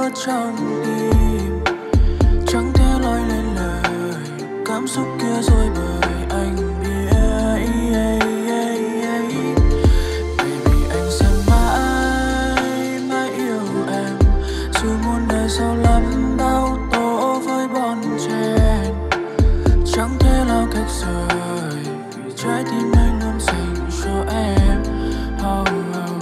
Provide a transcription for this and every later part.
ở trong tim, chẳng thể nói lên lời cảm xúc kia rồi bởi anh biết. Baby anh sẽ mãi mãi yêu em, dù muôn đời sau lắm đau tố với bon chen, chẳng thể nào cách rời vì trái tim anh luôn dành cho em. Oh, oh,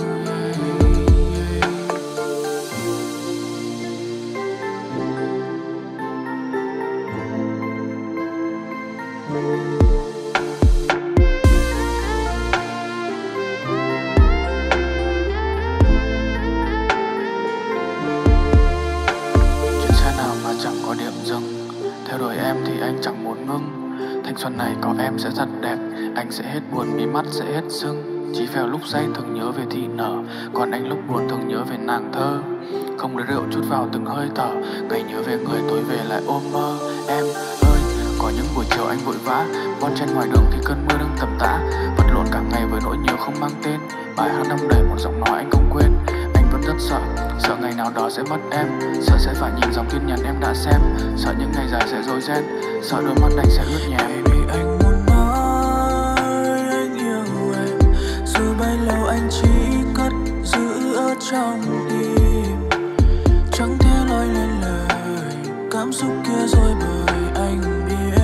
chuyến xe nào mà chẳng có điểm dừng, theo đuổi em thì anh chẳng muốn ngưng. Thanh xuân này có em sẽ thật đẹp, anh sẽ hết buồn, mí mắt sẽ hết sưng. Chí phèo lúc say thường nhớ về thị nở, còn anh lúc buồn thường nhớ về nàng thơ. Không lấy rượu chút vào từng hơi thở, ngày nhớ về người tối về lại ôm mơ. Em ơi, có những buổi chiều anh vội vã, bon chen ngoài đường thì cơn mưa đang tầm tã. Vật lộn cả ngày với nỗi nhớ không mang tên, bài hát đong đầy một giọng nói anh không quên. Anh vẫn rất sợ, sợ ngày nào đó sẽ mất em, sợ sẽ phải nhìn dòng tin nhắn em đã xem, sợ những ngày dài sẽ rối ren, sợ đôi mắt anh sẽ ướt nhèm. Baby anh muốn nói anh yêu em, dù bấy lâu anh chỉ cất giữ ở trong tim, chẳng thể nói lên lời cảm xúc kia rồi bởi anh biết.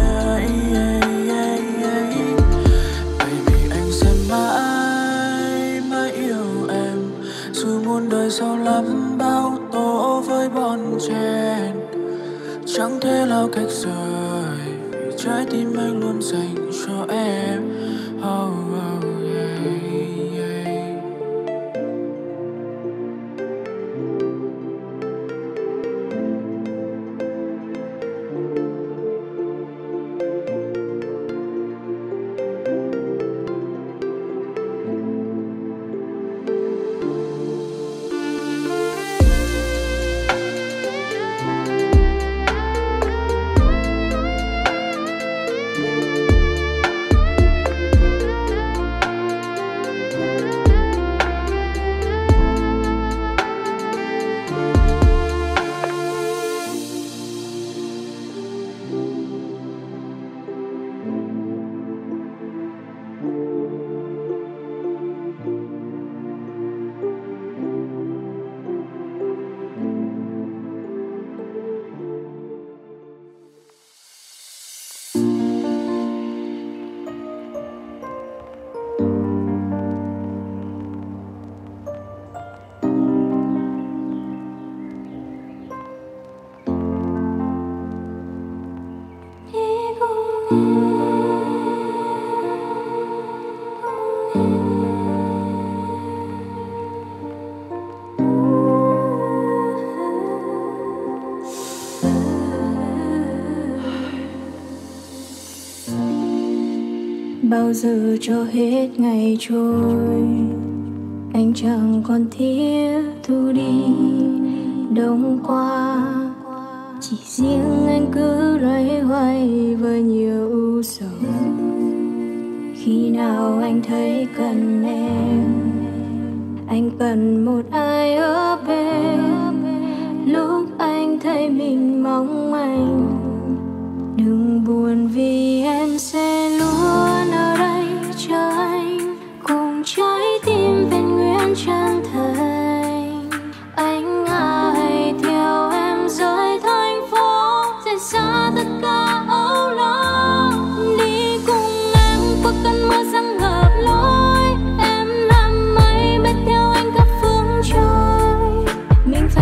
Baby anh sẽ mãi mãi yêu em, dù muôn đời sau lắm bao tố với bon chen, chẳng thể nào cách rời vì trái tim anh luôn dành cho em. Oh, oh, yeah, yeah. Bao giờ cho hết ngày trôi, anh chẳng còn thiết thu đi đông qua, chỉ riêng anh cứ loay hoay với nhiều ưu sầu. Khi nào anh thấy cần em, anh cần một ai ở bên. Lúc anh thấy mình mong manh, đừng buồn vì em sẽ luôn ở đây chờ anh, cùng trái tim vẹn nguyên chân thành. Anh hãy theo em rời thành phố, rời xa tất cả âu lo. Đi cùng em qua cơn mưa giăng ngập lối, em làm mây bay theo anh khắp phương trời. Mình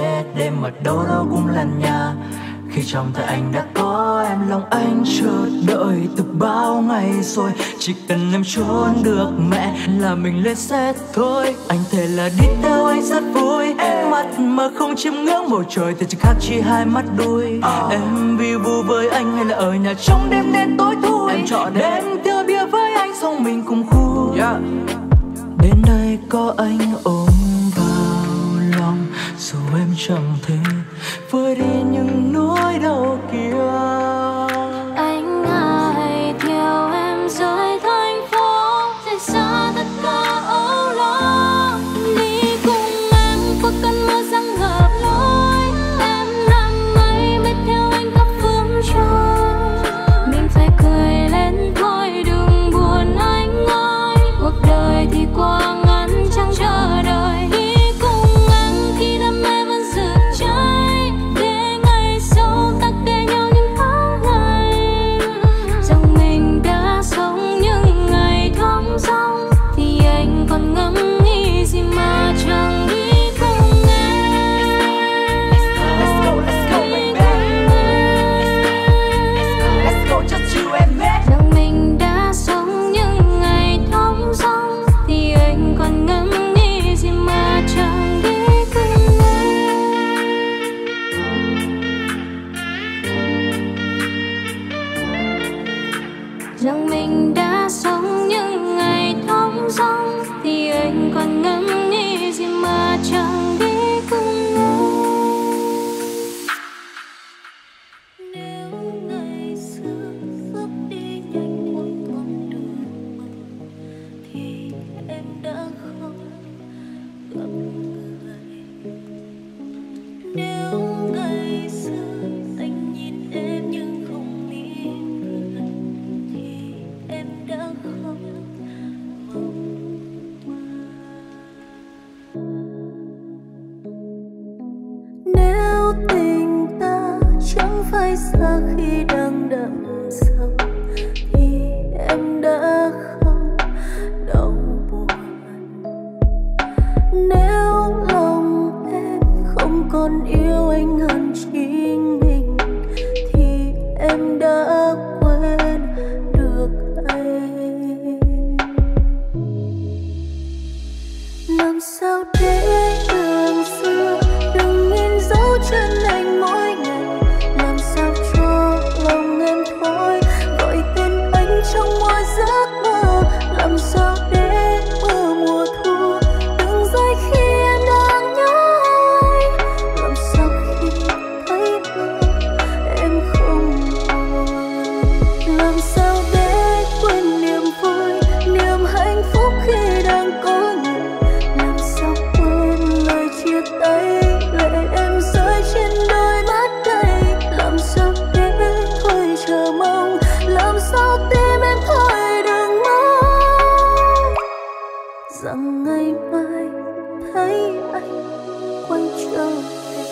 hết đêm mà đâu đâu cũng là nhà. Khi trong tay anh đã có em, lòng anh chờ đợi từ bao ngày rồi. Chỉ cần em trốn được mẹ là mình lên xe thôi. Anh thề là đi theo anh rất vui, mắt mà không chiêm ngưỡng bầu trời thì chỉ khác chi hai mắt đuôi. Em vi vu với anh hay là ở nhà trong đêm đen tối thui. Em chọn đêm tiêu bia với anh xong mình cùng khu. Đến đây có anh ôm vào lòng, dù em chẳng thể vơi đi những nỗi đau kia. Anh hãy theo em rời thành phố, rời xa tất cả âu lo. Đi cùng em qua cơn mưa giăng ngập lối. Em nằm mây biết theo anh khắp phương trời. Mình phải cười lên thôi đừng buồn anh ơi. Cuộc đời thì qua ngắn chẳng chờ đợi. Đi cùng em khi đam mê vẫn rực cháy, để ngày sau ta kể nhau những tháng ngày. Rằng mình đã sống những ngày thong dong, thì anh còn ngẫm nghĩ gì mà chẳng đi cùng em. Let's go baby. Let's go just you and me. Rằng mình đã sống những ngày thong dong, thì anh còn ngẫm nghĩ gì mà chẳng đi cùng em. Rằng mình đã sống những ngày thong dong, thì anh còn ngẫm nghĩ gì mà chẳng đi cùng em. Nếu ngày xưa bước đi nhanh một con đường thì em đã không gặp người. Nếu ngày xưa anh nhìn em nhưng không mỉm cười, thì em đã không mộng mơ. Nếu tình ta chẳng phải xa khi đang đậm sâu, thì em đã không đau buồn. Nếu lòng em không còn yêu anh hơn chính mình, thì em đã quên được anh. Làm sao để đường xưa đừng in dấu chân anh mỗi ngày. Làm sao cho lòng em thôi gọi tên anh trong mỗi giấc mơ. Làm sao để mưa mùa thu đừng rơi khi em đang nhớ anh. Làm sao khi thấy mưa em không buồn. Làm sao để quên niềm vui, niềm hạnh phúc khi đang có người. Làm sao quên lời chia tay, lệ em rơi trên đôi mắt đây. Làm sao để thôi chờ mong, làm sao tim em thôi đừng mong. Rằng ngày mai thấy anh quay trở về.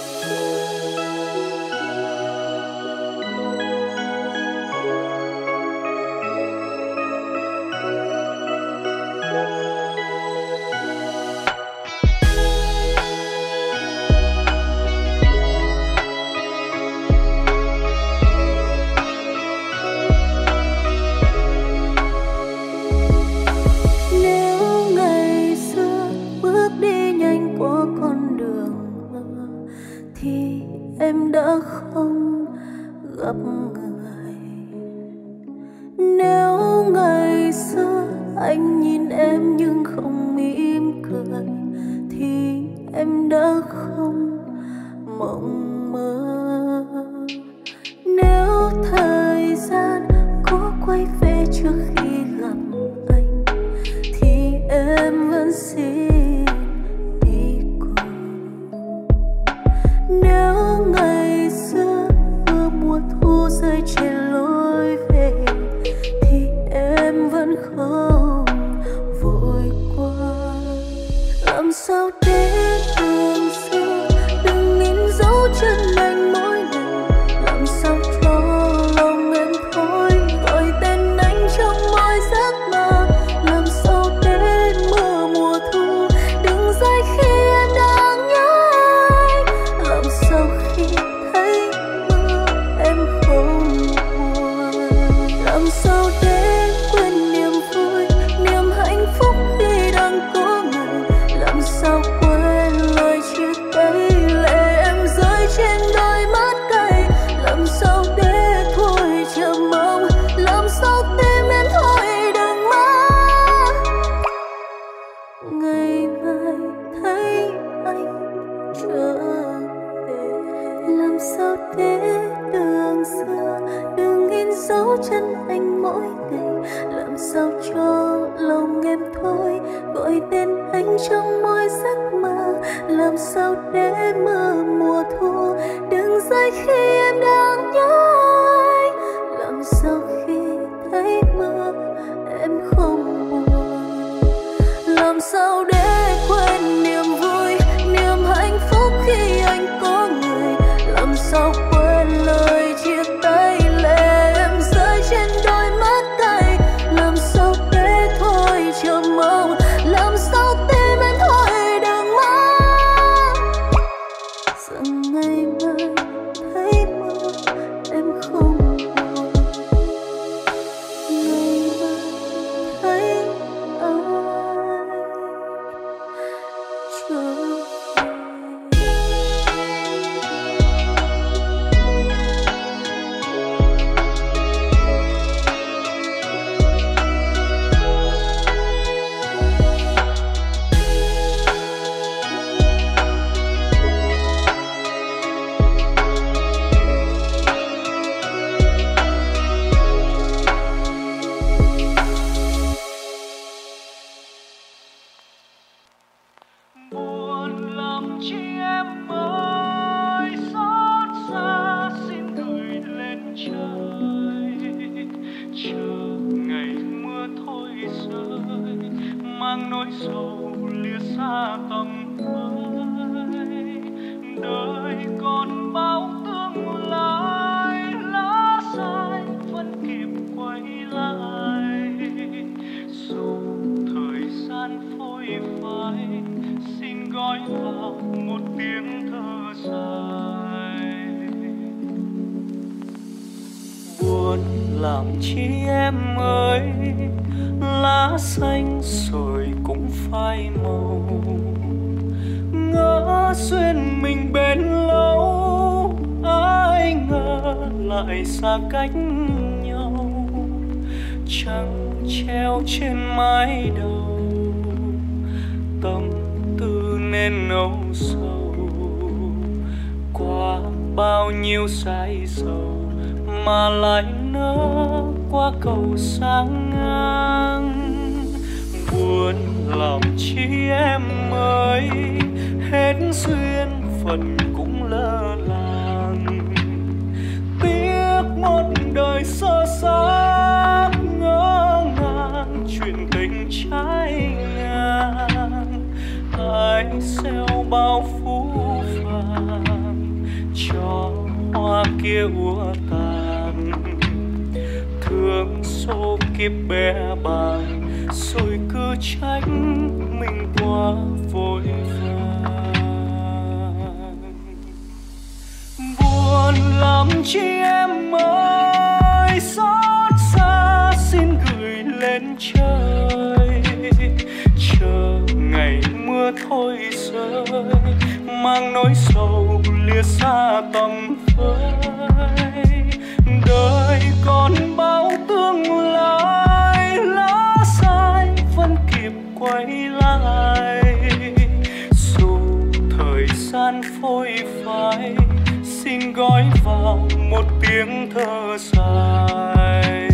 Nếu ngày xưa bước đi nhanh qua con đường mơ, thì em đã không gặp người. Nếu ngày xưa anh nhìn em nhưng không mỉm cười, thì em đã không mộng mơ. Nếu thời gian có quay về trước khi gặp anh, thì em vẫn xin đi cùng. Nếu ngày xưa mưa mùa thu rơi trên lối về, thì em vẫn không vội qua. Làm sao để đường xưa đừng in dấu xưa, đừng in dấu chân anh mỗi ngày. Làm sao cho lòng em thôi gọi tên anh trong mỗi giấc mơ. Làm sao để mơ mùa thu đừng rơi khi em đang nhớ anh. Làm sao khi thấy mưa em không buồn. Làm sao để quên niềm vui, niềm hạnh phúc khi anh có người. Làm sao quên lời chia tay, lệ em rơi trên đôi mắt anh. Làm sao để thôi chờ mong, làm sao tim em thôi đừng mong. Rằng ngày mai thấy mưa em không buồn. Ngày mai thấy ai trở về. Buồn lòng chi em ơi, xót xa xin gửi lên trời. Chờ ngày mưa thôi rơi, mang nỗi sầu lìa xa tầm với. Đời còn bao tương lai, lá sai vẫn kịp quay lại. Dù thời gian phôi phai, xin gói vào một tiếng thở dài. Buồn làm chi em ơi, lá xanh rồi cũng phai màu. Ngỡ duyên mình bền lâu, ai ngờ lại xa cách nhau. Trăng treo trên mái đầu, tâm tư nên âu sầu. Qua bao nhiêu say sầu mà lại nỡ qua cầu sang ngang. Buồn lòng chi em ơi, hết duyên phận cũng lơ làng. Tiếc một đời sơ xác, ngỡ ngàng chuyện tình trái ngang. Ai gieo bao phú vàng cho hoa kia úa tàn. Thương số kiếp bé bàng, rồi cứ trách mình quá vội vàng. Buồn làm chi em ơi, xót xa xin gửi lên trời. Chờ ngày mưa thôi rơi, mang nỗi sầu lìa xa tầm với. Đời còn bao tương lai, lá sai vẫn kịp quay lại. Dù thời gian phôi phai, xin gói vào một tiếng thở dài.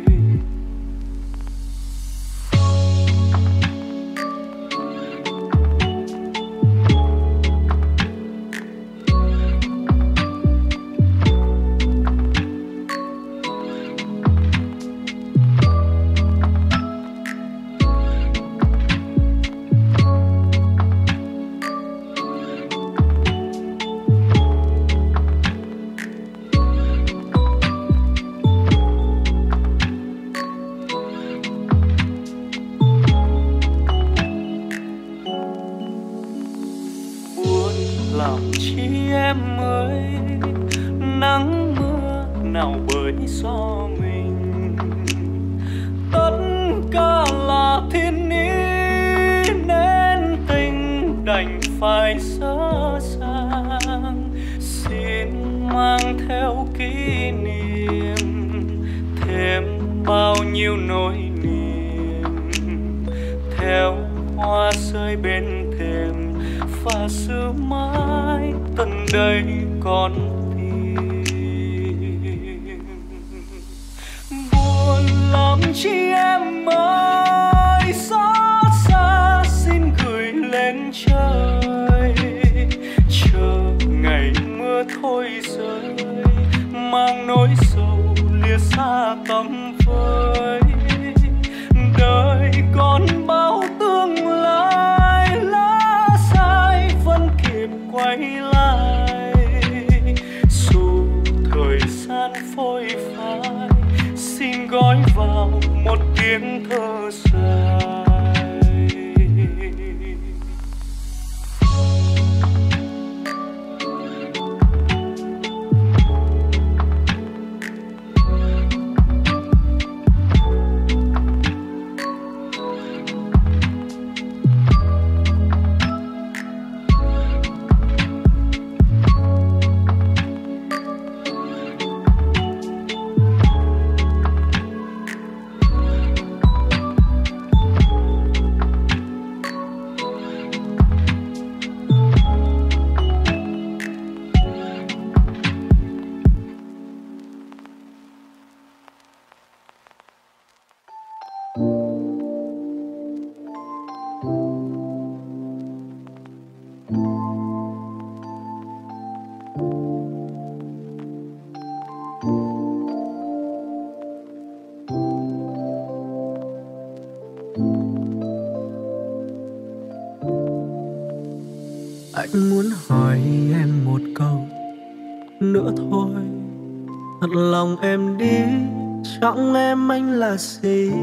Làm chi em ơi, nắng mưa nào bởi do mình. Tất cả là thiên ý nên tình đành phải dở dang. Xin mang theo kỷ niệm, thêm bao nhiêu nỗi niềm. Theo hoa rơi bên thềm và giữ mãi tận đây con tim. nỗi sầu lìa xa tầm với. Đời còn bao tương lai, lá sai vẫn kịp quay lại. Dù thời gian phôi phai, xin gói vào một tiếng thơ dài. Anh muốn hỏi em một câu nữa thôi, thật lòng em đi, trong em anh là gì?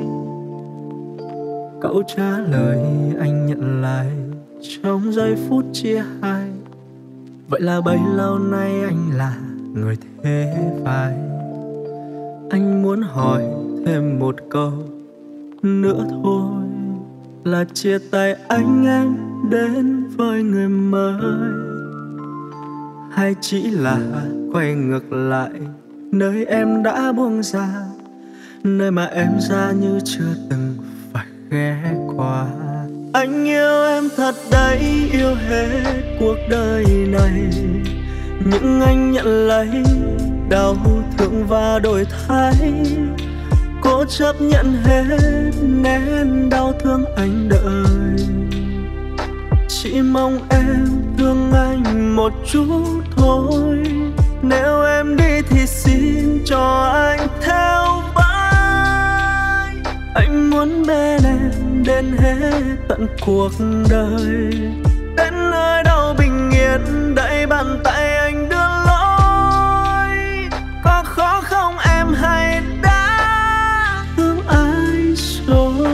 Cậu trả lời anh nhận lại trong giây phút chia hai. Vậy là bấy lâu nay anh là người thế phải. Anh muốn hỏi thêm một câu nữa thôi, là chia tay anh em đến với người mới, hay chỉ là quay ngược lại nơi em đã buông ra, nơi mà em ra như chưa từng phải ghé qua. Anh yêu em thật đấy, yêu hết cuộc đời này, nhưng anh nhận lấy đau thương và đổi thay. Cố chấp nhận hết nén đau thương anh đợi, chỉ mong em thương anh một chút thôi. Nếu em đi thì xin cho anh theo vai. Anh muốn bên em đến hết tận cuộc đời, đến nơi đâu bình yên đẩy bàn tay anh đưa lối. Có khó không em hay đã thương ai rồi?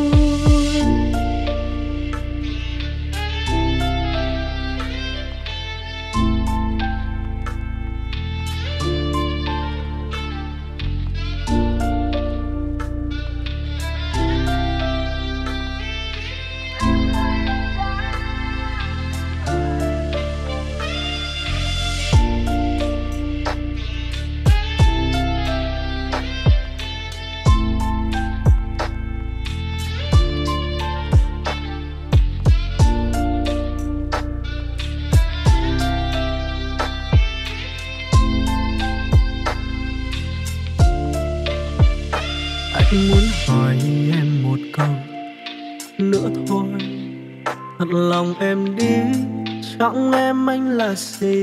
Anh muốn hỏi em một câu nữa thôi, thật lòng em đi, trong em anh là gì?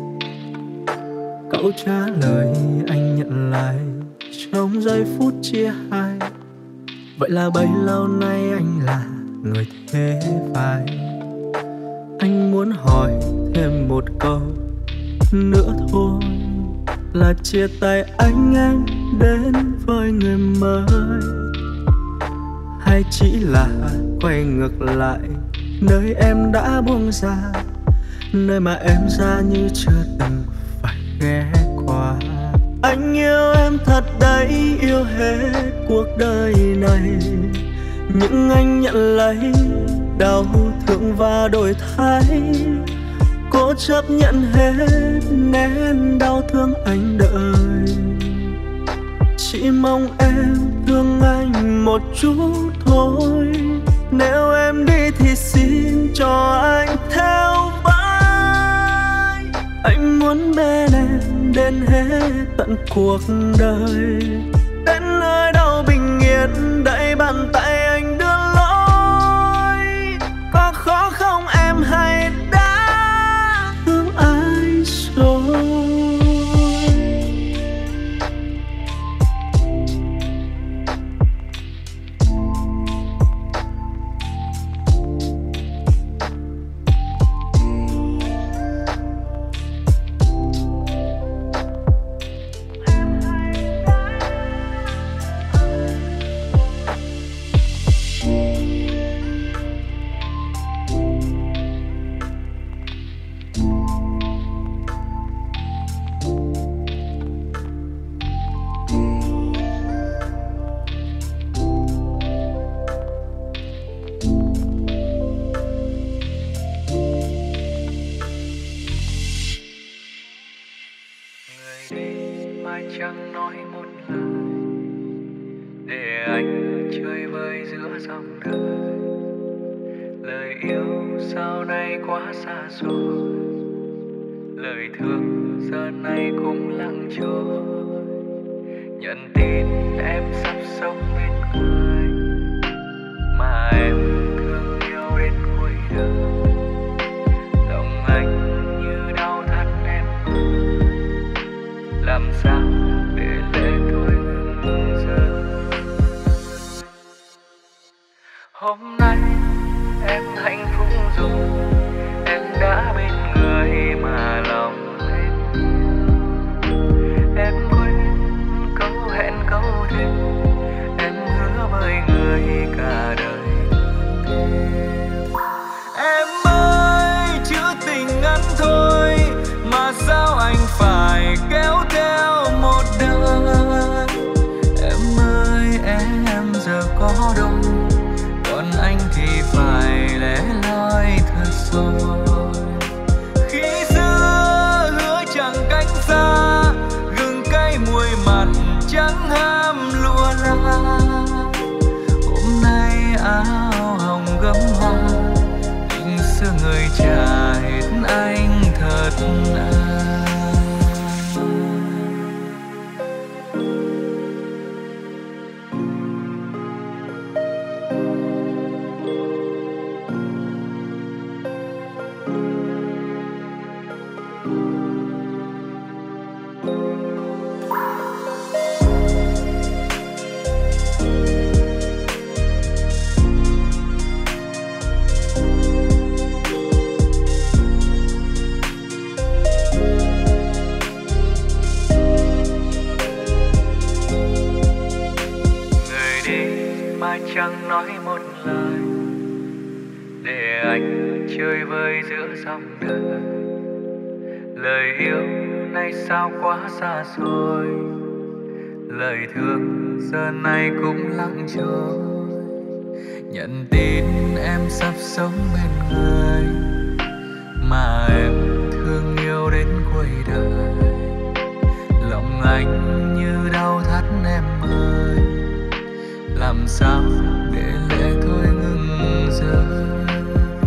Cậu trả lời anh nhận lại trong giây phút chia hai. Vậy là bấy lâu nay anh là người thế phải. Anh muốn hỏi thêm một câu nữa thôi, là chia tay anh em đến với người mới, hay chỉ là quay ngược lại nơi em đã buông ra, nơi mà em ra như chưa từng phải ghé qua. Anh yêu em thật đấy, yêu hết cuộc đời này, nhưng anh nhận lấy đau thương và đổi thay. Cố chấp nhận hết nén đau thương anh đợi, chỉ mong em thương anh một chút thôi. Nếu em đi thì xin cho anh theo vai. Anh muốn bên em đến hết tận cuộc đời, đến nơi đâu bình yên đẩy bàn tay anh đưa lối. Có khó không em hay đã thương ai rồi? mai chẳng nói một lời, để anh chơi vơi giữa dòng đời. Lời yêu sau này quá xa xôi, lời thương giờ này cũng lặng trôi. Nhận tin em sắp sống bên người mà em thương yêu đến cuối đời. Lòng anh như đau thắt em ơi, làm sao để lệ thôi ngừng rơi. Hôm nay em hạnh phúc rồi, em đã bên người mà lòng em yêu. Em quên câu hẹn câu thề, em hứa với người cả đời thương em. Ơi chữ tình ngắn thôi mà sao anh phải kéo theo một đời. Em ơi em giờ có đâu, còn anh thì phải lẻ loi thật rồi. Khi xưa hứa chẳng cách xa, gừng cay muối mặn chẳng ham lụa la. Hôm nay áo hồng gấm hoa, tình xưa người trả hết anh thật chẳng nói một lời, để anh chơi vơi giữa dòng đời. Lời yêu nay sao quá xa xôi, lời thương giờ này cũng lặng trôi. Nhận tin em sắp sống bên người mà em thương yêu đến cuối đời. Lòng anh như đau thắt em ơi, làm sao để lệ thôi ngừng rơi.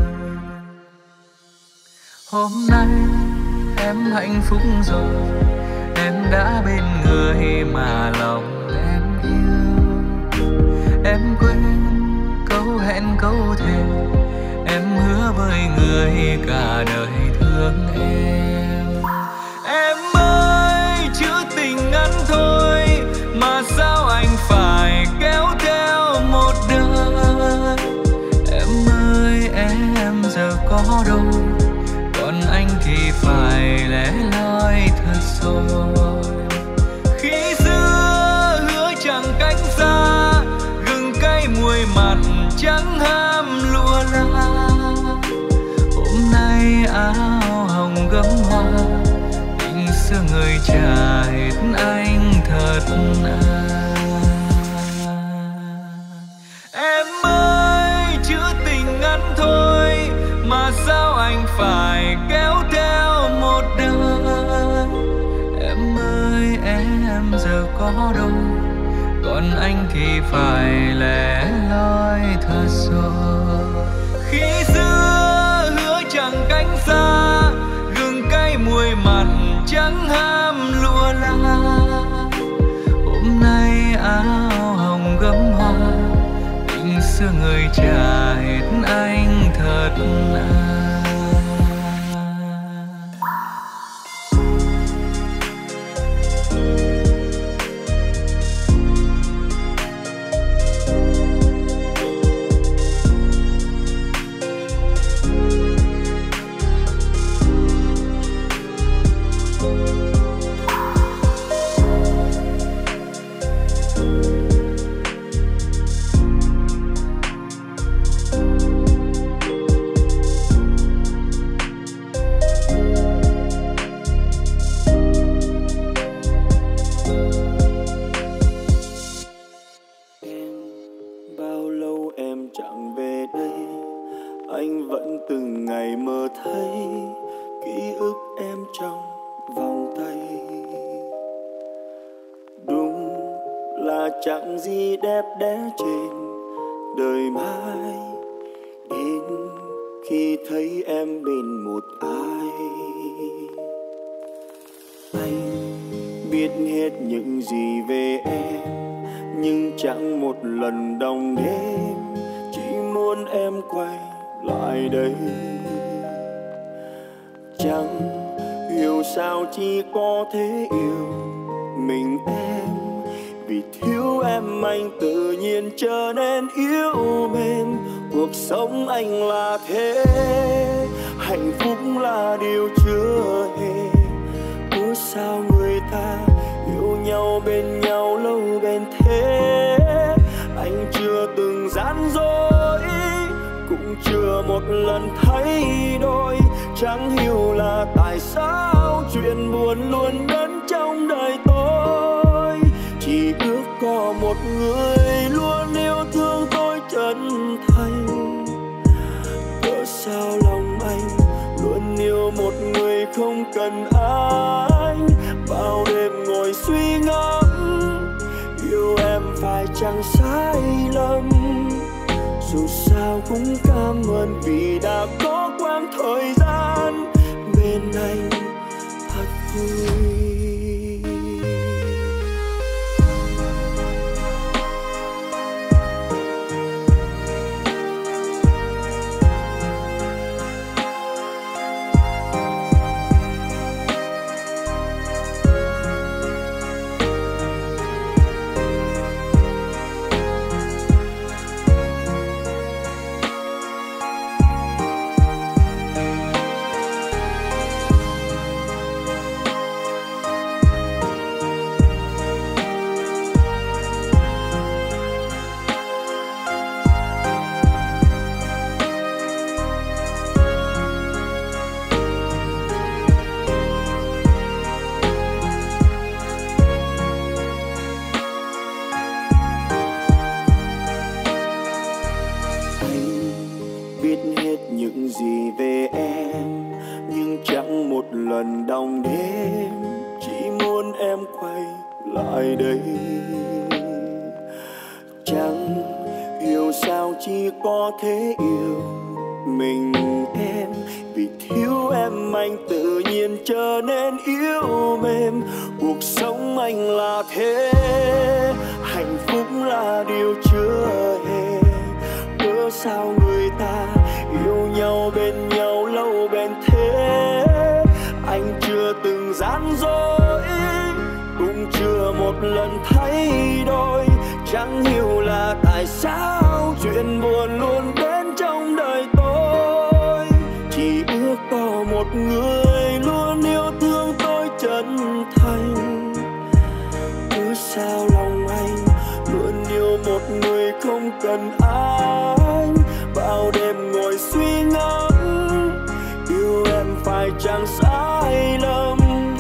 Hôm nay em hạnh phúc rồi, em đã bên người mà lòng em yêu. Em quên câu hẹn câu thề, em hứa với người cả đời thương em. Em ơi chữ tình ngắn thôi mà sao anh phải kéo theo một đời. Em ơi em giờ có đâu, còn anh thì phải lẻ loi thật rồi. Khi xưa hứa chẳng cách xa, gừng cay muối mặn chẳng ham lụa la. Hôm nay áo hồng gấm hoa, tình xưa người trả hết anh thật Em ơi chữ tình ngắn thôi mà sao anh phải kéo theo một đời. Em ơi em giờ có đâu, còn anh thì phải lẻ loi thật rồi. Khi xưa hứa chẳng cánh xa, gừng cay muối mặn chẳng ham lụa la. Hôm nay áo hồng gấm hoa, tình xưa người trả hết anh thật anh vẫn từng ngày mơ thấy ký ức em trong vòng tay. chẳng gì đẹp đẽ trên đời mai, đến khi thấy em bên một ai. Anh biết hết những gì về em, nhưng chẳng một lần đồng đêm, chỉ muốn em quay lại đây. Chẳng hiểu sao chỉ có thể yêu mình em, vì thiếu em anh tự nhiên trở nên yếu mềm. Cuộc sống anh là thế, hạnh phúc là điều chưa hề. Cớ sao người ta yêu nhau bên nhau lâu bền thế? Anh chưa từng gian dối, cũng chưa một lần thay đổi. Chẳng hiểu là tại sao chuyện buồn luôn đến trong đời tôi. Chỉ ước có một người luôn yêu thương tôi chân thành. Cớ sao lòng anh luôn yêu một người không cần anh. Bao đêm ngồi suy ngẫm, yêu em phải chẳng sai lầm. Dù sao cũng cảm ơn vì đã có quãng thời gian bên anh thật vui. Đồng đêm chỉ muốn em quay lại đây. Chẳng hiểu sao chỉ có thể yêu mình em, vì thiếu em anh tự nhiên trở nên yếu mềm. Cuộc sống anh là thế, hạnh phúc là điều chưa hề. Cớ sao người ta yêu nhau bên nhau lâu bền thế? Anh chưa từng gian dối, cũng chưa một lần thay đổi. Chẳng hiểu là tại sao chuyện buồn luôn đến trong đời tôi. Chỉ ước có một người luôn yêu thương tôi chân thành. Cứ sao lòng anh luôn yêu một người không cần anh. Bao đêm ngồi suy ngẫm, yêu em phải chẳng sai lầm.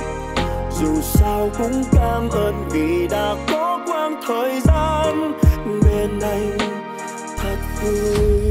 Dù sao cũng cảm ơn vì đã có quãng thời gian bên anh thật vui.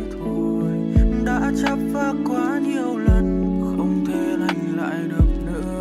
Chắp phá quá nhiều lần không thể lành lại được nữa.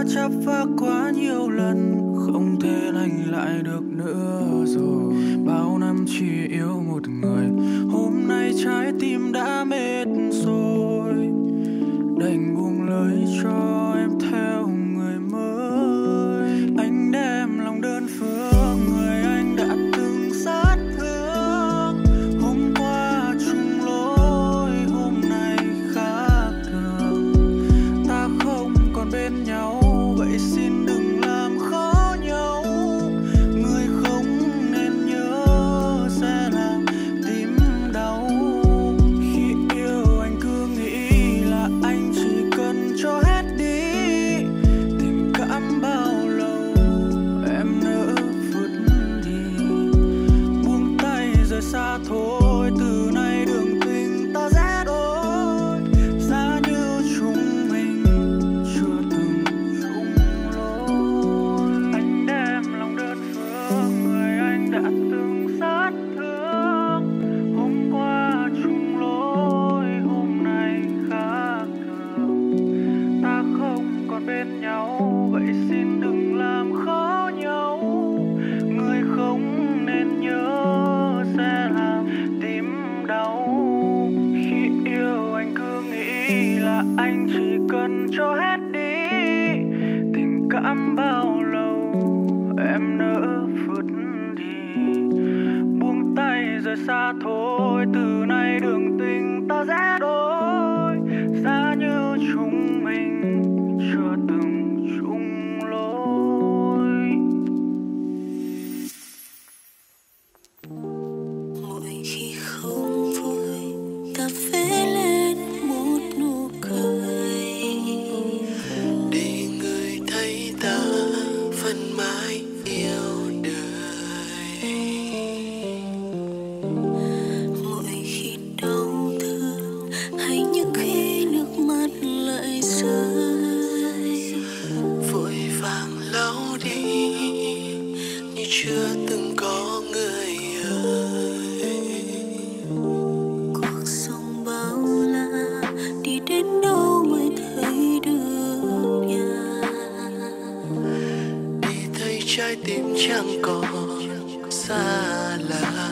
chấp phá quá nhiều lần, không thể lành lại được nữa rồi. Bao năm chỉ yêu một người, hôm nay trái tim đã mệt rồi. Đành buông lời cho em theo người mới. Anh đem lòng đơn phương, người anh đã từng sát thương. Hôm qua chung lối, hôm nay khác thường. Ta không còn bên nhau, vậy xin đừng làm khó nhau. Người không nên nhớ sẽ làm tim đau. Khi yêu anh cứ nghĩ là anh chỉ cần cho hết đi. Tình cảm bao lâu em nỡ vứt đi. Buông tay rời xa thôi, từ nay đường tình ta sẽ đôi. Giá như chúng mình chưa từng chung lối. Anh đem lòng đơn phương, người anh đã từng sát thương. Hôm qua chung lối, hôm nay khác thường. Ta không còn bên nhau, vậy xin đừng làm khó nhau. Người không nên nhớ sẽ làm tim đau. Khi yêu anh cứ nghĩ là anh chỉ cần cho hết đi. Tình cảm bao lâu em nỡ vứt đi. Buông tay rời xa thôi, từ nay đường tình ta sẽ đôi. Giá như chúng mình chưa từng chung lối. Mỗi khi không vui, ta vẽ lên một nụ cười để người thấy ta vẫn mãi yêu đời. mỗi khi đau thương hay những khi nước mắt lại rơi. Vội vàng lau đi như chưa từng có người ơi. Cuộc sống bao la, đi đến đâu mới thấy được nhà. Đi thấy trái tim chẳng còn xa lạ.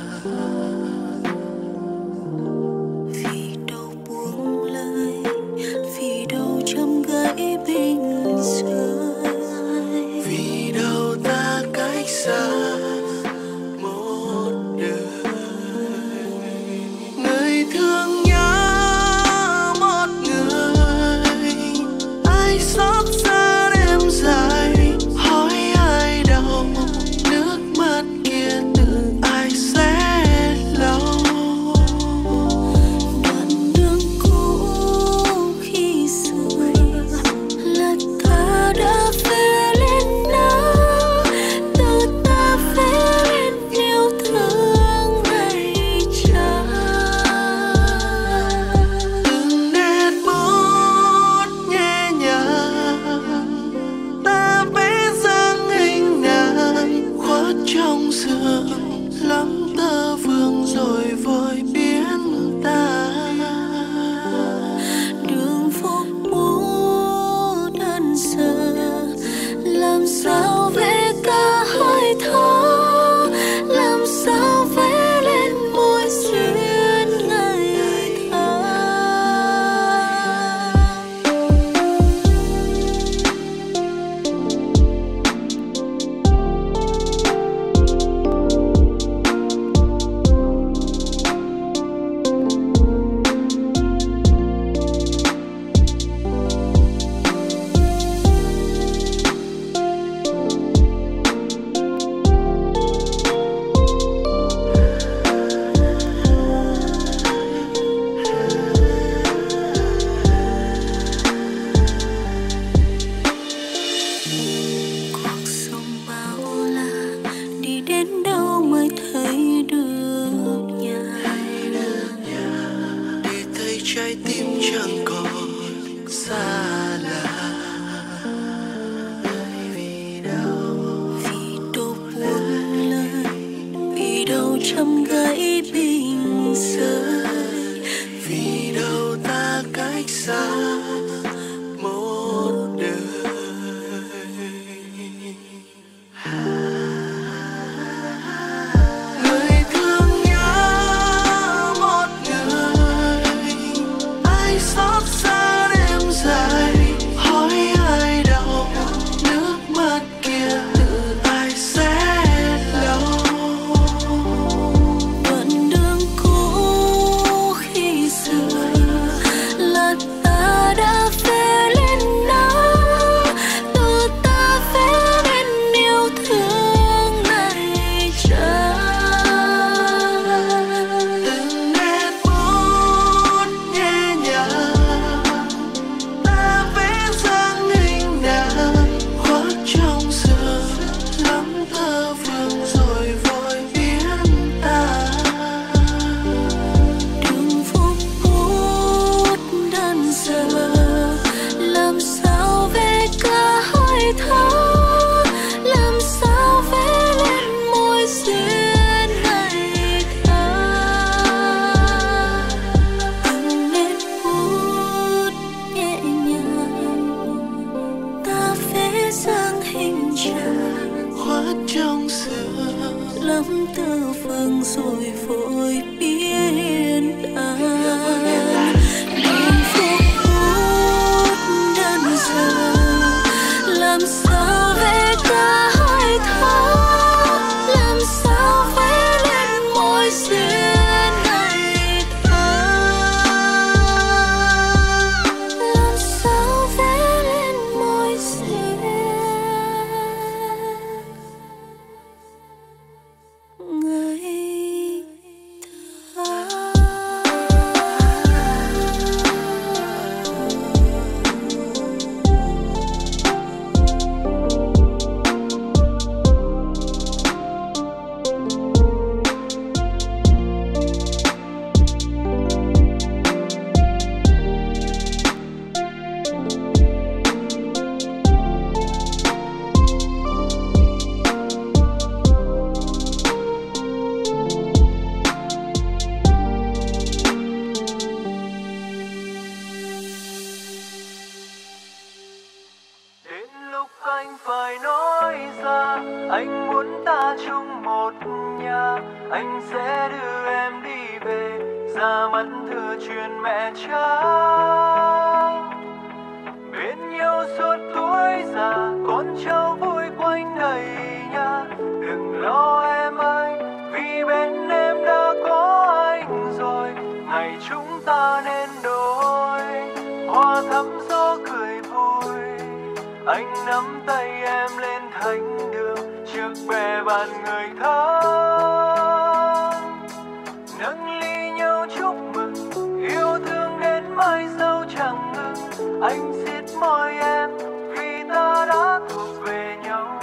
Vì đâu buông lời, vì đâu chăm gãy bình rơi. Vì đâu ta cách xa một đời. Người thương nhớ một người, ai xót xa đêm dài. Hỏi ai đâu, nước mắt kia từ ai sẽ lau. Đoạn đường cũ khi xưa là ta đã vẽ lên nó, từ ta vẽ lên yêu thương ngày cha. Từng nét bút nhẹ nhàng từ phương rồi vội biến an. Đường phố hút đơn giờ làm sao vẽ cả hơi thở, làm sao vẽ lên môi duyên này thơ, làm sao vẽ lên môi duyên ngày anh phải nói ra, anh muốn ta chung một nhà. Anh sẽ đưa em đi về, ra mắt thừa truyền mẹ cha. Bên nhau suốt tuổi già, con cháu vui quanh đầy nhà. Đừng lo em ơi, vì bên em đã có anh rồi. Ngày chúng ta nên đôi, hoa thắm gió cười vui. Anh nắm tay em lên thánh đường, trước bè bạn người thân. Nâng ly nhau chúc mừng, yêu thương đến mai sau chẳng ngừng. Anh siết môi em, vì ta đã thuộc về nhau.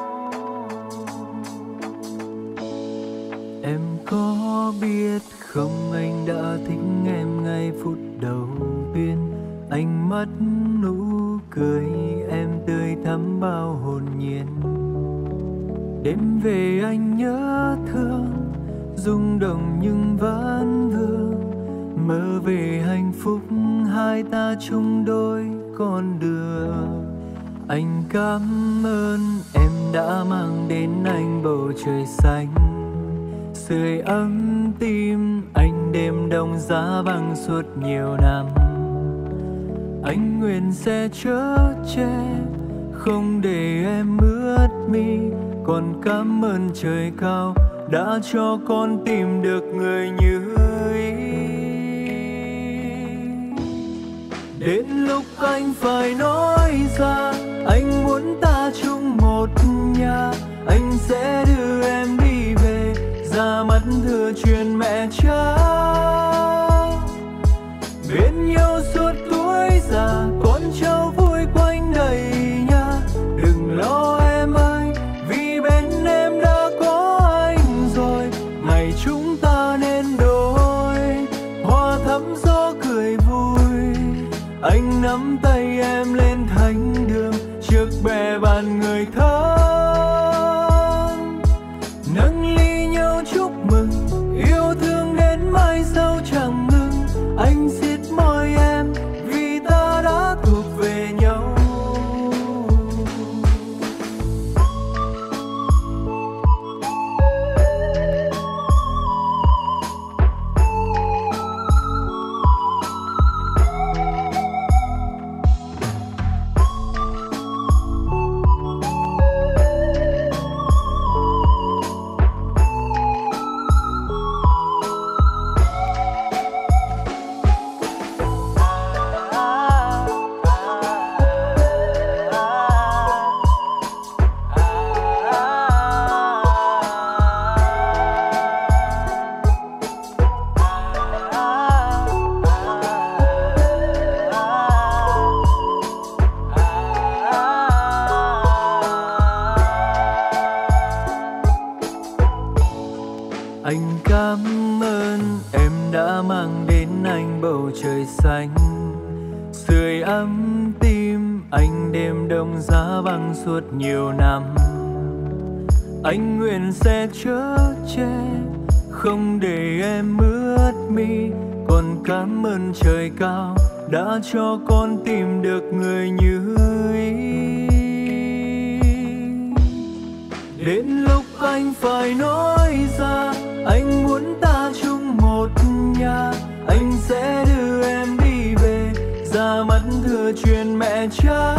Em có biết không, anh đã thích em ngay phút đầu tiên. Anh mất nụ cười, em tươi thắm bao hồn nhiên. Đêm về anh nhớ thương, rung động nhưng vẫn vương. Mơ về hạnh phúc, hai ta chung đôi con đường. Anh cảm ơn em đã mang đến anh bầu trời xanh, sưởi ấm tim anh đêm đông giá băng suốt nhiều năm. Anh nguyện sẽ chở che, không để em ướt mi. Còn cảm ơn trời cao đã cho con tìm được người như ý. Đến lúc anh phải nói ra, anh muốn ta chung một nhà. Anh sẽ đưa em đi về, ra mắt thừa truyền mẹ cha. Bên nhau suốt tuổi già, con cháu vui quanh đầy nhà. Đừng lo em ơi, vì bên em đã có anh rồi. Ngày chúng ta nên đôi, hoa thắm gió cười vui. Anh nắm tay em lên thánh đường, trước bè bạn người thân. Nâng ly nhau chúc mừng, yêu thương đến mai sau chẳng ngừng. Anh siết môi em, vì ta đã thuộc về nhau. Anh cảm ơn em đã mang đến anh bầu trời xanh, sưởi ấm tim anh đêm đông giá băng suốt nhiều năm. Anh nguyện sẽ chở che, không để em ướt mi. Còn cảm ơn trời cao đã cho con tìm được người như ý. Đến lúc anh anh phải nói ra, anh muốn ta chung một nhà. Anh sẽ đưa em đi về, ra mắt thừa truyền mẹ cha.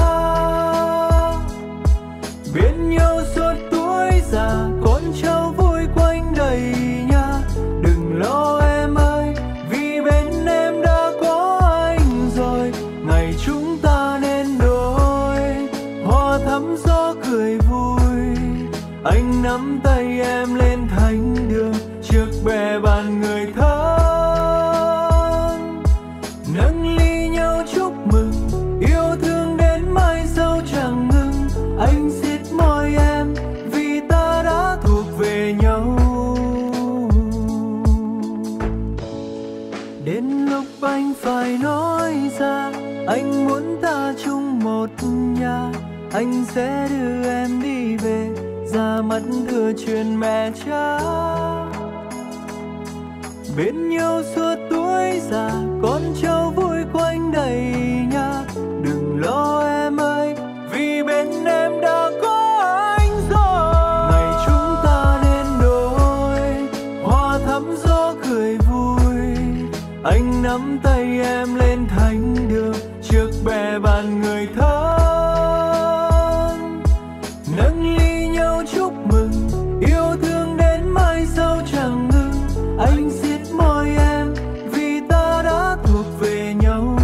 Bên nhau suốt tuổi già, con cháu vui quanh đầy nhà. Đừng lo em ơi, vì bên em đã có anh rồi. Ngày chúng ta nên đôi, hoa thắm gió cười vui. Anh nắm tay em lên thánh đường, trước bè bàn người thân. Nâng ly nhau chúc mừng, yêu thương đến mai sau chẳng ngừng. Anh siết môi em, vì ta đã thuộc về nhau. Đến lúc anh phải nói ra, anh muốn ta chung một nhà. Anh sẽ đưa em đi về, ra mắt thừa truyền mẹ cha. Bên nhau suốt tuổi già, con cháu vui quanh đầy nhà. Đừng lo em ơi, vì bên em đã có anh rồi. Ngày chúng ta nên đôi, hoa thắm gió cười vui. Anh nắm tay em lên thánh đường, trước bè bàn người thân. Nâng ly nhau chúc mừng, yêu thương đến mai sau chẳng ngừng. Anh siết môi em, vì ta đã thuộc về nhau.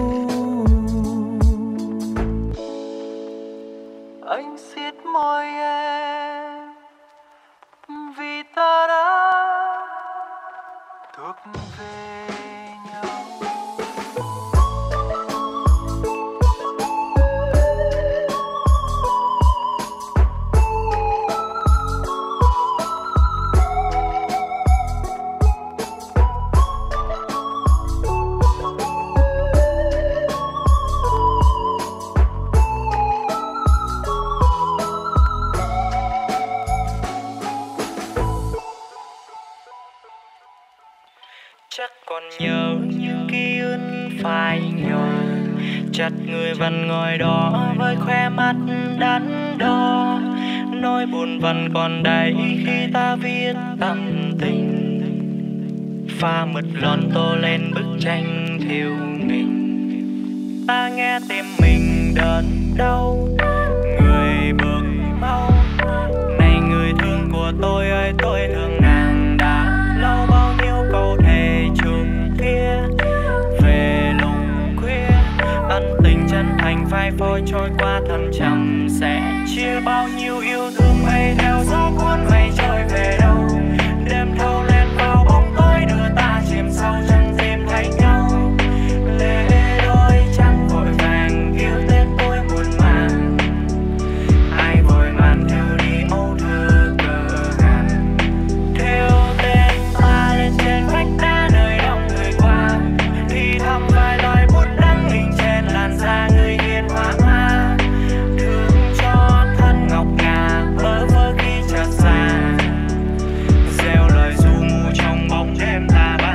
Anh siết môi em, vì ta đã thuộc về nhau. Chắc còn nhớ những ký ức phai nhỏ, chặt người vẫn ngồi đó với khoe mắt đắn đo. Nỗi buồn vẫn còn đây khi ta viết tâm tình, pha mực lon tô lên bức tranh thiếu mình. Ta nghe tim mình đớn đau, người bước mau. Này người thương của tôi ơi, tôi thương nàng đã lâu. Bao nhiêu câu thề chung kia về lúc khuya, ân tình chân thành phai phôi trôi qua thầm trầm. Sẽ chia bao nhiêu yêu thương ấy theo gió cuốn mây trôi về đâu. Đêm thâu lên vào bóng tối đưa ta chìm sâu chân tìm thấy nhau. Lệ đôi trắng vội vàng yêu tên tôi buồn màng. Ai vội màn theo đi âu thơ cờ gàn. Theo tên ta lên trên vách đá nơi đông người qua, thì thầm vài lời bút đắng hình trên làn da người hiền hòa hoa. Thương cho thân ngọc ngà bơ vơ khi chợt xa, gieo lời du mù trong bóng đêm ta bà.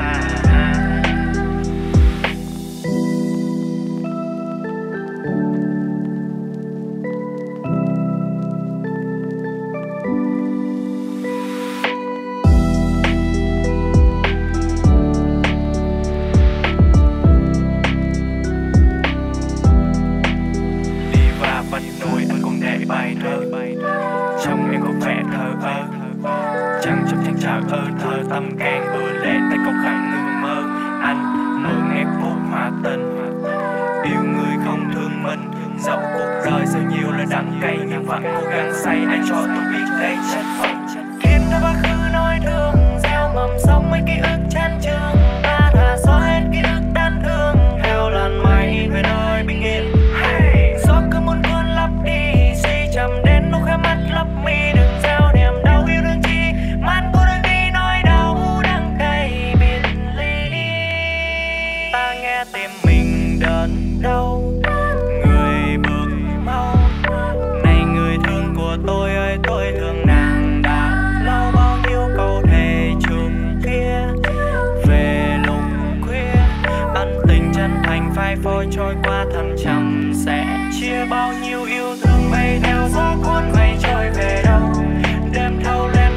Đi và vật nổi anh cũng để bài thơ, trong em có vẻ thờ ơ. Chẳng chấp chẳng chờ thơ tâm can ưa lệ tay câu khẳng ngừng mơ. Anh mơ ép phút hòa tình, yêu người không thương mình. Dẫu cuộc đời sao nhiều là đắng cay, nhưng vẫn cố gắng say. Anh cho tôi biết đây chất phận khiến cho quá khứ nói thương, gieo mầm sống mấy ký ức chán chường. Ta thả xóa hết ký ức đáng thương theo làn mây về nơi bình yên. Gió cứ muốn cuốn lấp đi, suy trầm đến lúc khóe mắt lấp mi. Đừng gieo niềm đau yêu đương chi, man cô đơn đi nói đau đắng cay biệt ly. Ta nghe tim mình đớn đau, người bước mau. Này người thương của tôi ơi, tôi thương nàng đã lâu. Bao nhiêu câu thề chung kia về lúc khuya, ân tình chân thành phai phôi trôi qua thầm trầm. Sẽ chia bao nhiêu yêu thương bay theo gió cuốn mây trôi về đâu. Đêm thâu lên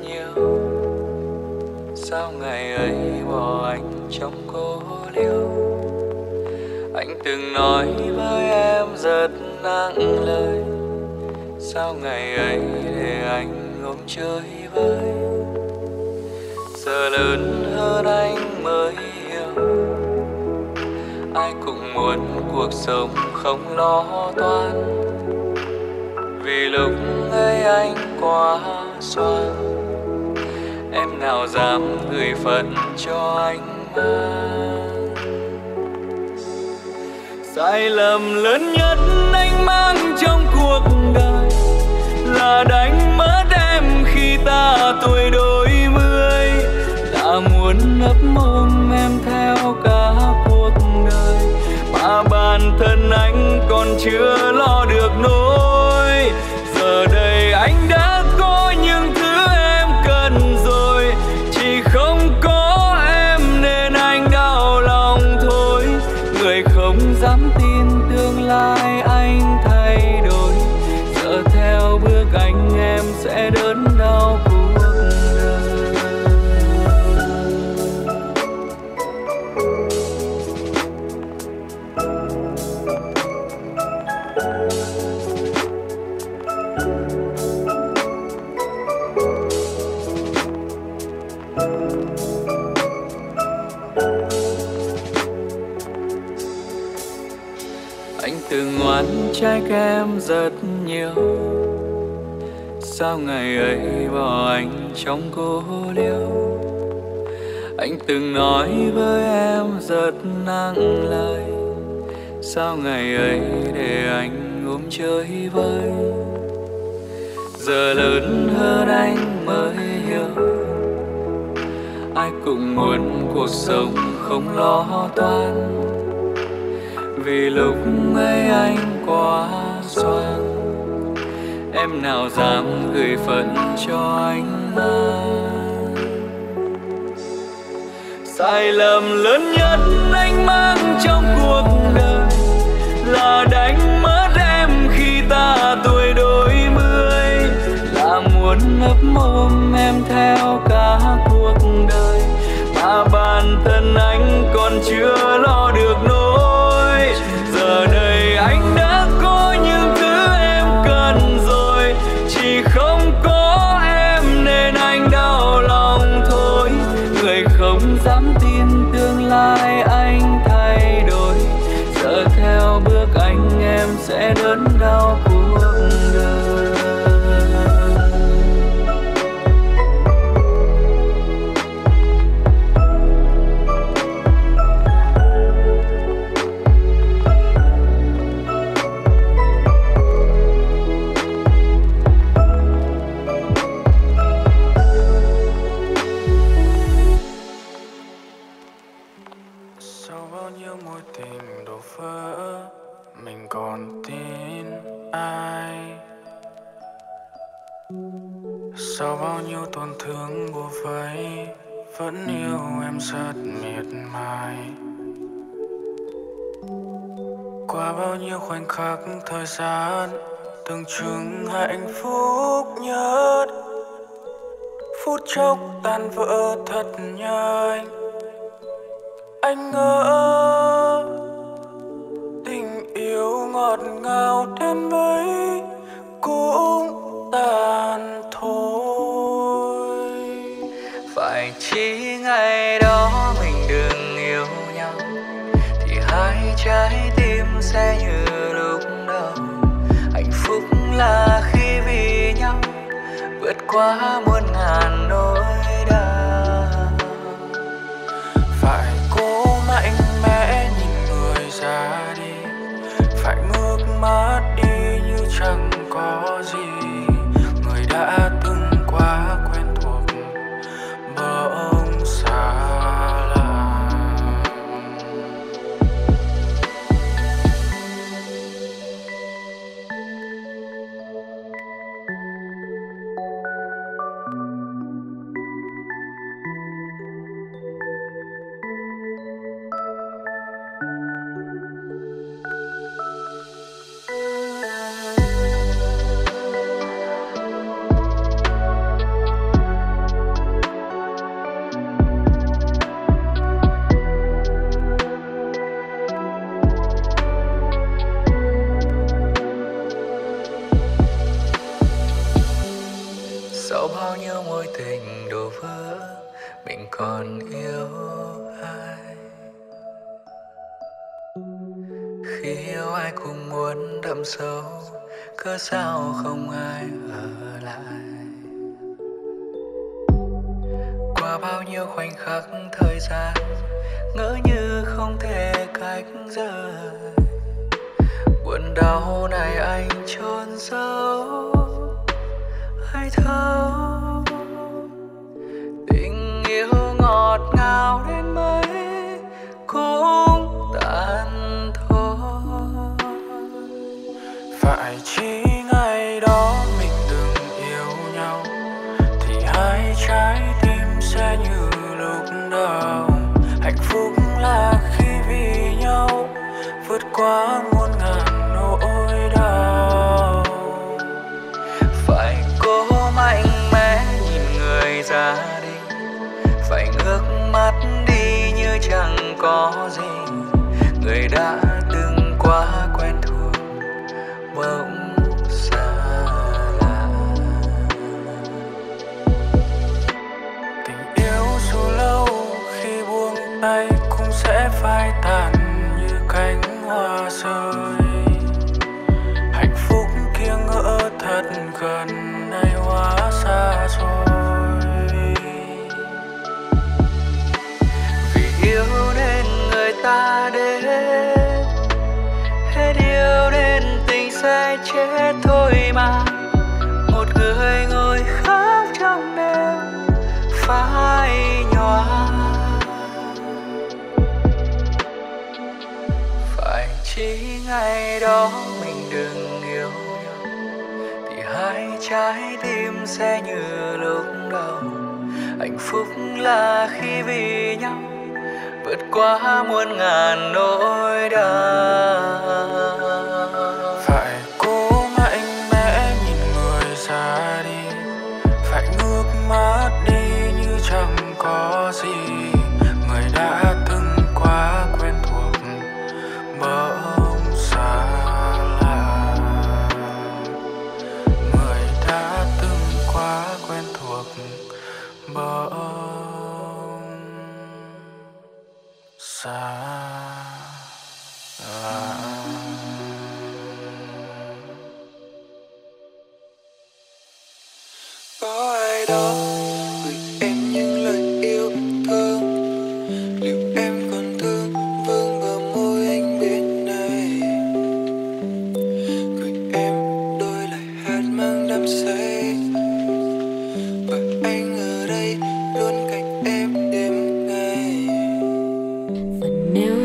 nhiều. Sao ngày ấy bỏ anh trong cô liêu. Anh từng nói với em rất nặng lời. Sao ngày ấy để anh ôm chơi vơi. Giờ lớn hơn anh mới hiểu. Ai cũng muốn cuộc sống không lo toan. Vì lúc ấy anh quá xoan. Em nào dám gửi phận cho anh mang. Sai lầm lớn nhất anh mang trong cuộc đời là đánh mất em khi ta tuổi đôi mươi. Đã muốn ấp ôm em theo cả cuộc đời mà bản thân anh còn chưa lo được nỗi. Giờ đây anh đã có những thứ em cần rồi, chỉ không có em nên anh đau lòng thôi. Người không dám tin tương lai anh thay đổi. Giờ theo bước anh em sẽ đớn đau cuộc đời. Anh từng ngoan trái kem rất nhiều. Sao ngày ấy bỏ anh trong cô liêu. Anh từng nói với em rất nặng lời. Sao ngày ấy để anh ôm chơi vơi. Giờ lớn hơn anh mới hiểu. Ai cũng muốn cuộc sống không lo toan. Vì lúc ấy anh quá xoan. Em nào dám gửi phận cho anh mang. Sai lầm lớn nhất anh mang trong cuộc đời là đánh mất em khi ta tuổi đôi mươi. Là muốn ấp ôm em theo cả cuộc đời mà bản thân anh còn chưa lo được nỗi. Giờ đây anh đã có những thứ em cần rồi, chỉ không có em nên anh đau lòng thôi. Người không dám tin tương lai anh thay đổi. Giờ theo bước anh em sẽ đớn đau cuộc đời. Sau bao nhiêu mối tình đổ vỡ, mình còn tin ai? Sau bao nhiêu tổn thương bủa vây, vẫn yêu em rất miệt mài. Qua bao nhiêu khoảnh khắc thời gian, tưởng chừng hạnh phúc nhất, phút chốc tan vỡ thật nhanh. Anh ngỡ tình yêu ngọt ngào đến mấy cũng tàn thôi. Phải chỉ ngày đó mình đừng yêu nhau thì hai trái tim sẽ như lúc đầu. Hạnh phúc là khi vì nhau vượt qua muôn ngàn nỗi đau. Phải cố mạnh mẽ nhìn người ra đi, phải ngước mắt đi như chẳng có gì. Người đã từng quá quen thuộc bỗng xa lạ. mình còn yêu ai. Khi yêu ai cũng muốn đậm sâu, cớ sao không ai ở lại. Qua bao nhiêu khoảnh khắc thời gian, ngỡ như không thể cách rời. Buồn đau này anh chôn giấu, ai thấu. Tình yêu ngọt ngào đến mấy cũng tàn thôi. Phải chỉ ngày đó mình đừng yêu nhau thì hai trái tim sẽ như lúc đầu. Hạnh phúc là khi vì nhau vượt qua muôn ngàn nỗi đau. Phải cố mạnh mẽ nhìn người ra đi, phải ngước mắt đi như chẳng có gì. Người đã từng quá quen thuộc bỗng xa lạ. Tình yêu dù lâu khi buông tay cũng sẽ phai tàn như cánh hoa rơi. Hạnh phúc kia ngỡ thật gần nay hóa xa rồi. Vì yêu nên người ta đến, hết yêu nên tình sẽ chết thôi mà. Một người ngồi khóc trong đêm phai nhòa. Phải chỉ ngày đó mình đừng yêu nhau thì hai trái tim sẽ như lúc đầu. Hạnh phúc là khi vì nhau vượt qua muôn ngàn nỗi đau. Phải cố mạnh mẽ nhìn người ra đi, phải ngước mắt đi như chẳng có gì. Người đã từng quá quen thuộc bỗng xa lạ. Người đã từng quá quen thuộc bỗng xa lạ. Có ai đó gửi em những lời yêu thương, liệu em còn thương vương bờ môi anh bên này. Gửi em đôi lời hát mang đắm say, và anh ở đây luôn cạnh em đêm ngày. Phần nào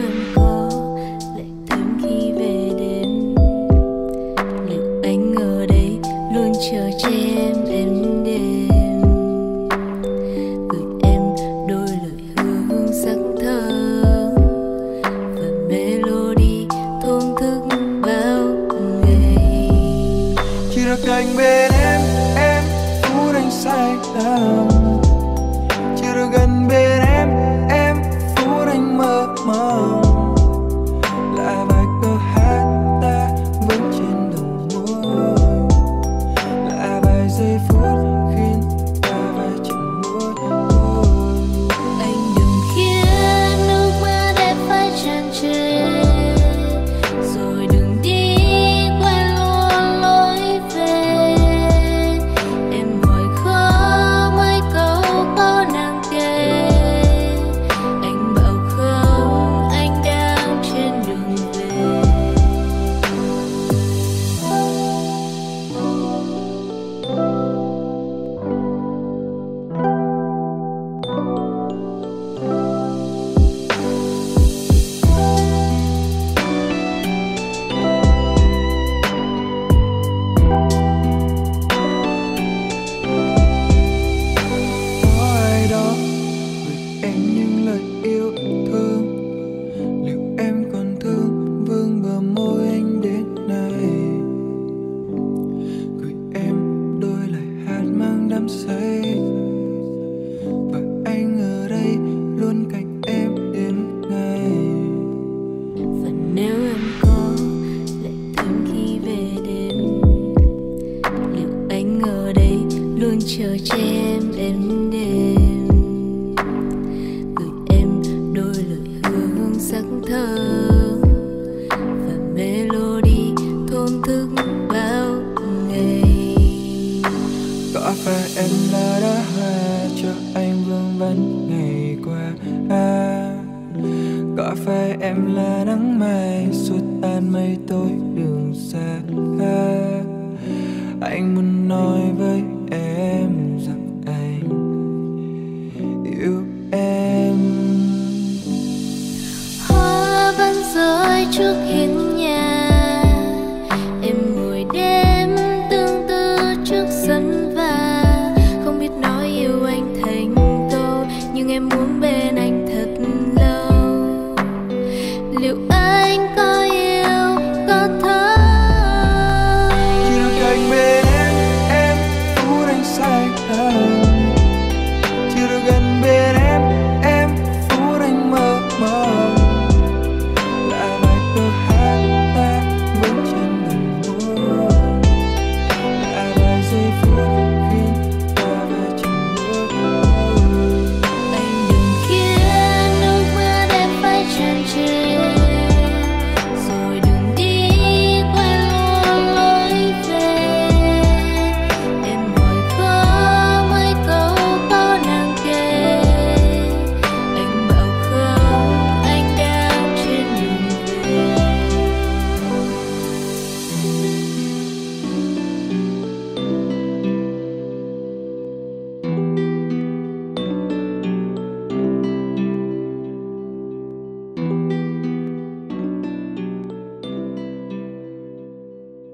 vương vấn ngày qua. Có phải em là nắng mai xua tan mây tối đường xa? Anh muốn nói với